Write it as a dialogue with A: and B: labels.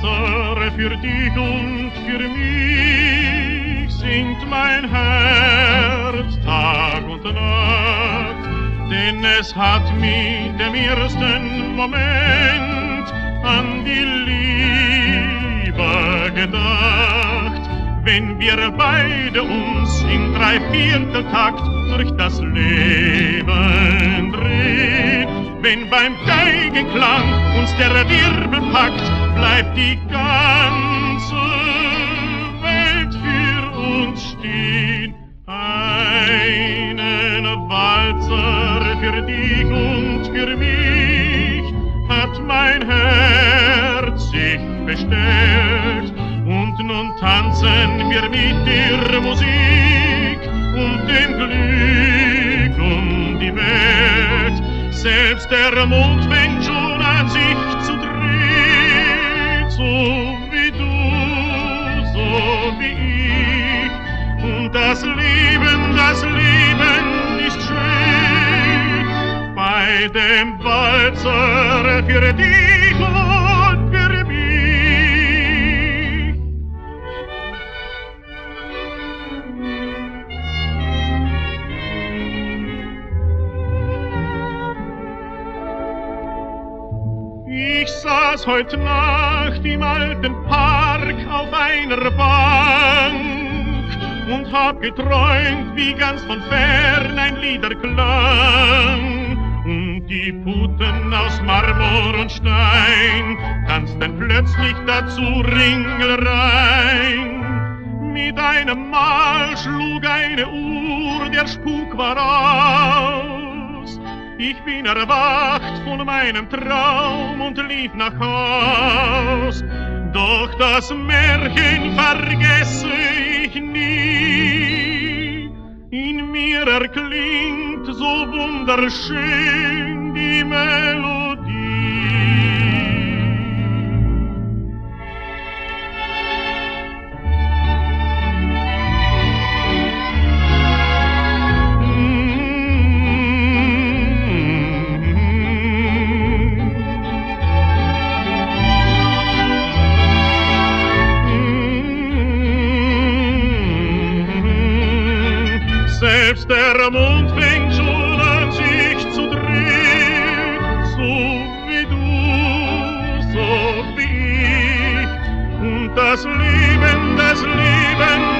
A: Walzer für dich und für mich singt mein Herz Tag und Nacht, denn es hat mit dem ersten Moment an die Liebe gedacht. Wenn wir beide uns in 3/4 Takt durch das Leben drehen, wenn beim Geigenklang uns der Wirbel packt, bleibt die ganze Welt für uns stehen. Einen Walzer für dich und für mich hat mein Herz sich bestellt. Und nun tanzen wir mit der Musik und dem Glück um die Welt. Selbst der Mond fängt schon an sich zu drehen, so wie du, so wie ich. Und das Leben ist schön bei dem Walzer für dich und für mich. Ich saß heute Nacht im alten Park auf einer Bank und hab geträumt, wie ganz von fern ein Lieder klang. Und die Puten aus Marmor und Stein tanzten plötzlich dazu ringelrein. Mit einem Mal schlug eine Uhr, der Spuk war aus. Ich bin erwacht von meinem Traum und lief nach Haus. Doch das Märchen vergesse ich nie. In mir erklingt so wunderschön die Melodie. Selbst der Mond fängt schon an sich zu drehen, so wie du, so wie ich. Und das Leben